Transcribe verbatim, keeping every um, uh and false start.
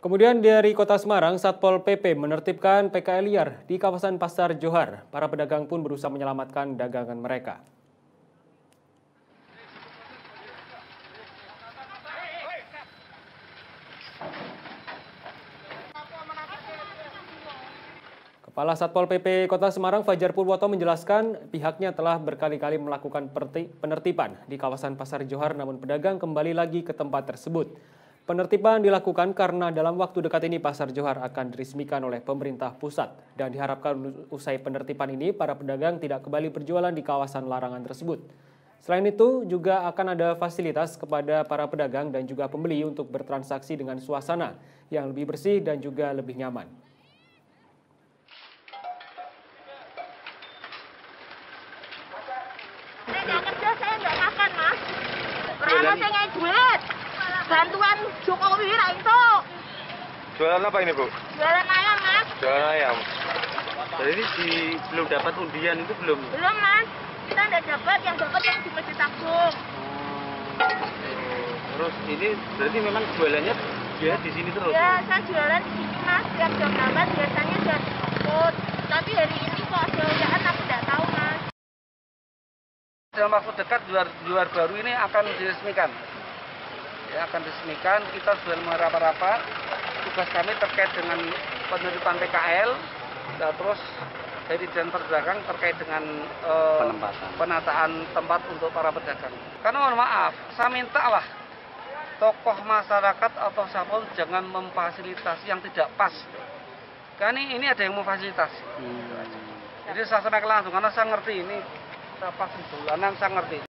Kemudian dari Kota Semarang, Satpol P P menertibkan P K L liar di kawasan Pasar Johar. Para pedagang pun berusaha menyelamatkan dagangan mereka. Kepala Satpol P P Kota Semarang, Fajar Purwoto, menjelaskan pihaknya telah berkali-kali melakukan penertiban di kawasan Pasar Johar, namun pedagang kembali lagi ke tempat tersebut. Penertiban dilakukan karena dalam waktu dekat ini Pasar Johar akan diresmikan oleh pemerintah pusat dan diharapkan usai penertiban ini para pedagang tidak kembali berjualan di kawasan larangan tersebut. Selain itu juga akan ada fasilitas kepada para pedagang dan juga pembeli untuk bertransaksi dengan suasana yang lebih bersih dan juga lebih nyaman. Saya nggak kerja, saya nggak makan, Mas. Karena saya nggak duit. Bantuan Jokowi lah itu. Jualan apa ini, Bu? Jualan ayam, Mas. Jualan ayam. Jadi ini di, belum dapat undian itu belum? Belum, Mas. Kita nggak dapat, yang dapat yang di Masjid Agung. Terus ini berarti memang jualannya dia di sini terus? Ya, saya jualan di sini, Mas. Tiap jam delapan biasanya sudah ditutup. Tapi hari ini kok ada undangan, aku nggak tahu, Mas. Dalam waktu dekat luar, luar baru ini akan diresmikan. Ya, akan diresmikan, kita sudah meraba-raba. Tugas kami terkait dengan penerimaan P K L, nah, terus dari Dijen Perdagangan terkait dengan eh, penataan tempat untuk para pedagang. Karena mohon maaf, saya minta lah tokoh masyarakat atau siapapun jangan memfasilitasi yang tidak pas. Karena ini, ini ada yang memfasilitasi. Hmm. Jadi saya sampaikan langsung karena saya ngerti ini. Saya pas bulanan saya ngerti.